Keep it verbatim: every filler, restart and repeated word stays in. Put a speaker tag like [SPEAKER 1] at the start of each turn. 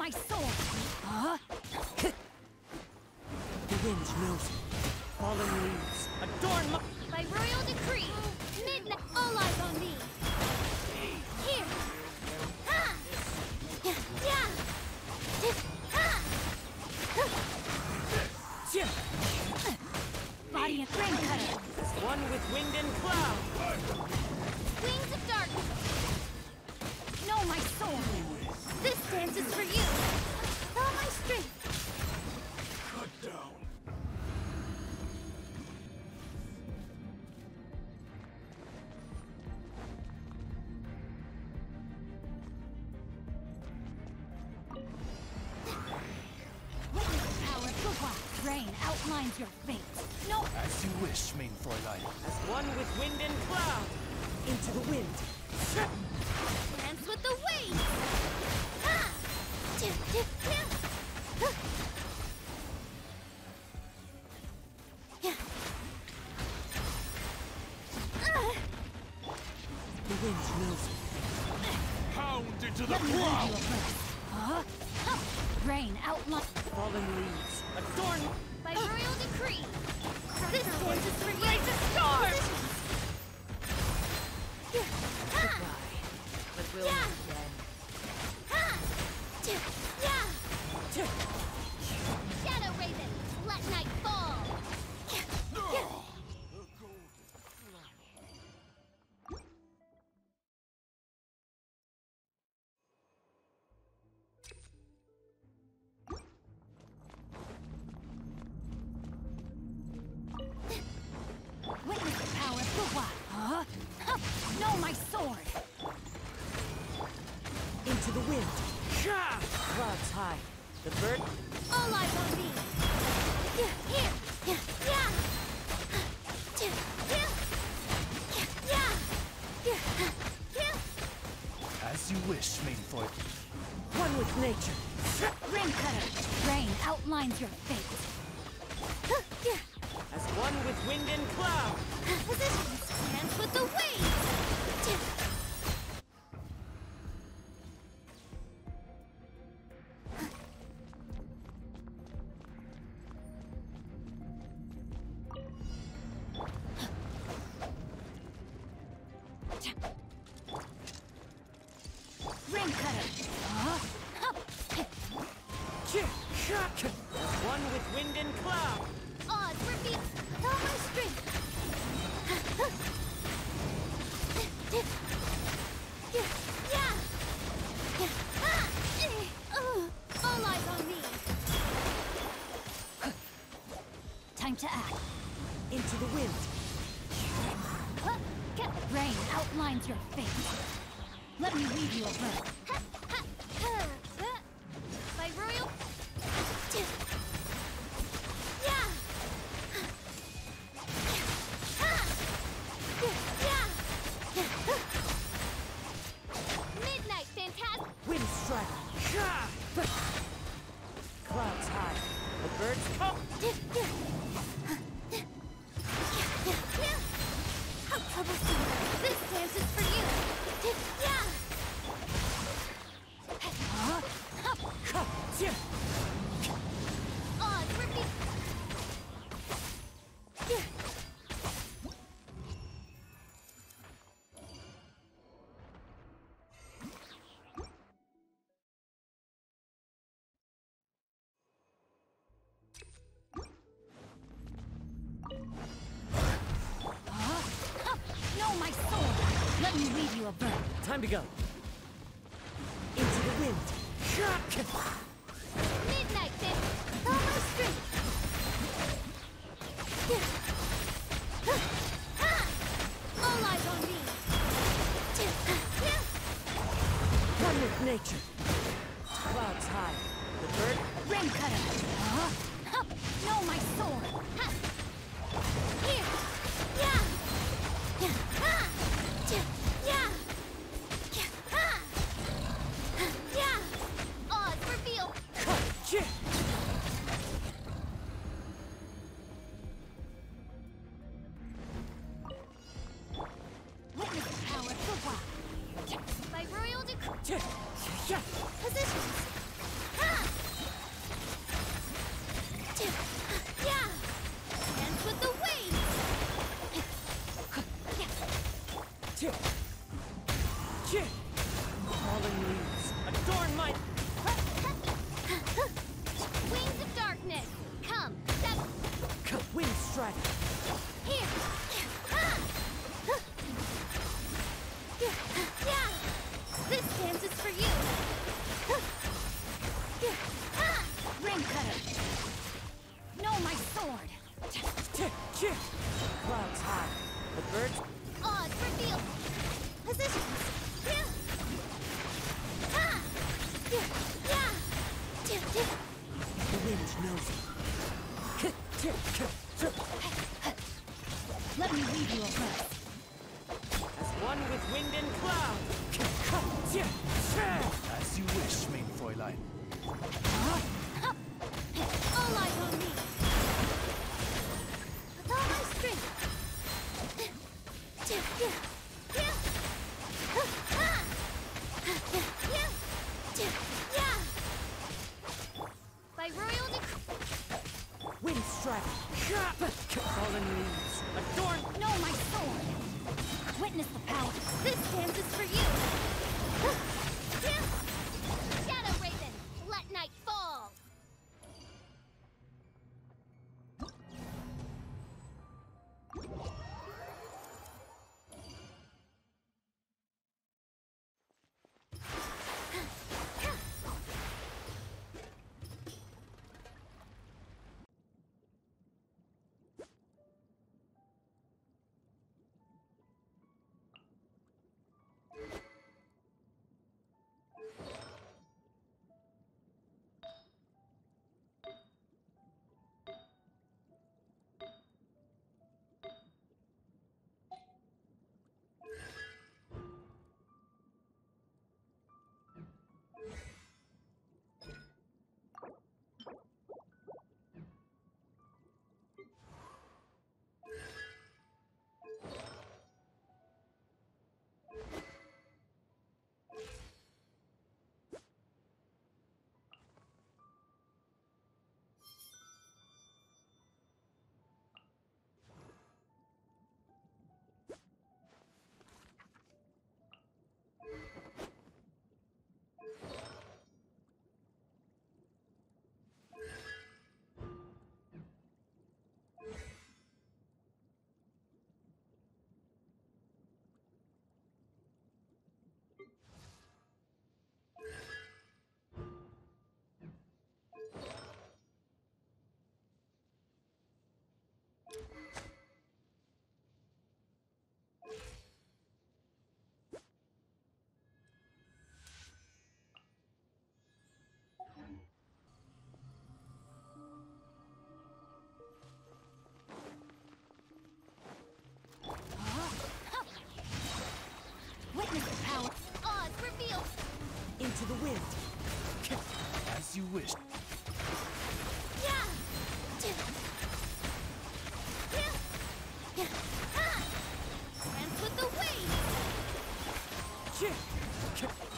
[SPEAKER 1] my sword! Huh?
[SPEAKER 2] The wind knows it. Fallen leaves. Adorn my...
[SPEAKER 1] By royal decree, midnight, all eyes on me! Here! Ha! Yeah! Yeah! Ha! Body of flame cutter!
[SPEAKER 2] One with wind and cloud.
[SPEAKER 1] Wings of darkness! Know my sword! This dance is for you! All my strength!
[SPEAKER 3] Cut down.
[SPEAKER 1] Rain outlines your fate. No.
[SPEAKER 3] As you wish, main Fräulein.
[SPEAKER 2] As one with wind and cloud. Into the wind.
[SPEAKER 1] Dance with the waves. Ha! Tip, tip, tip. Huh. Yeah. Uh.
[SPEAKER 2] The wind knows it.
[SPEAKER 3] Pound into the
[SPEAKER 1] Let me
[SPEAKER 3] crowd.
[SPEAKER 1] read you a verse. Huh? Huh. Rain outlines.
[SPEAKER 2] Fallen leaves. Adorn.
[SPEAKER 1] By royal decree. This dance is for you.
[SPEAKER 2] Raise a storm.
[SPEAKER 1] Yeah. Ha!
[SPEAKER 2] But we'll
[SPEAKER 1] Yeah.
[SPEAKER 2] meet again.
[SPEAKER 1] Ha! Tip, yeah.
[SPEAKER 2] Tip.
[SPEAKER 1] Shadow Raven, let night fall! Witness the power of Teyvat! Huh? Huh. Know my sword!
[SPEAKER 2] Into the wind. Clouds high. The bird.
[SPEAKER 1] All eyes on me! Yeah, here! Yeah, yeah! Yeah, yeah! Yeah, yeah! Yeah!
[SPEAKER 3] As you wish, main Fräulein.
[SPEAKER 2] One with nature.
[SPEAKER 1] Rain cutter! Rain outlines your fate! Huh, yeah!
[SPEAKER 2] As one with wind and cloud.
[SPEAKER 1] Positions! Dance with the waves! Rain cutter! Huh?
[SPEAKER 2] As one with wind and cloud.
[SPEAKER 1] Odds reveal all my strength! Yeah! Yeah! Yeah! Ah! Eh! Oh! All eyes on me! Time to act.
[SPEAKER 2] Into the wind.
[SPEAKER 1] Huh? Get rain outlines your fate. Let me read you a verse. Ha! Ha! Ha! Ha! By royal... Yeah! Ha! Yeah! Midnight fantastic!
[SPEAKER 2] Wind strike. Clouds high. The birds come.
[SPEAKER 1] How troublesome! This dance is for you! Yeah! Huh? Odds repeat! Know my sword! Let me read you a verse.
[SPEAKER 2] Time to go. Into the wind.
[SPEAKER 1] Midnight then! All my strength! All eyes on me!
[SPEAKER 2] One with nature. Clouds high. The bird.
[SPEAKER 1] Rain cutter! Huh? Know my sword! Ha! Here! Yeah! Yeah! Ha! Yeah! Yeah! Ha! Yeah! Odds reveal! Witness the power of Teyvat! By royal decree! Positions! Ha!
[SPEAKER 2] Fallen leaves, adorn my...
[SPEAKER 1] Wings of darkness! Come! Step!
[SPEAKER 2] Wind strike!
[SPEAKER 1] Here! Ah! Yeah! This dance is for you! Ah! Rain cutter! No, my sword!
[SPEAKER 2] Clouds high. The birds...
[SPEAKER 1] Odds revealed! Positions! Yeah! Ah! Yeah!
[SPEAKER 2] The wind knows it.
[SPEAKER 1] Let me lead you a breath.
[SPEAKER 2] As one with wind and cloud.
[SPEAKER 3] As you wish, main Fräulein.
[SPEAKER 1] All eyes on me! With all my strength! By royal decree...
[SPEAKER 2] Wind strike! Fallen leaves, adorn...
[SPEAKER 1] No, my sword! Witness the power! This dance is for you! Shadow Raven, let night fall! Witness the power! Odds revealed!
[SPEAKER 2] Into the wind.
[SPEAKER 3] As you wish.
[SPEAKER 1] Yeah! Yeah! Ah! Dance with the waves!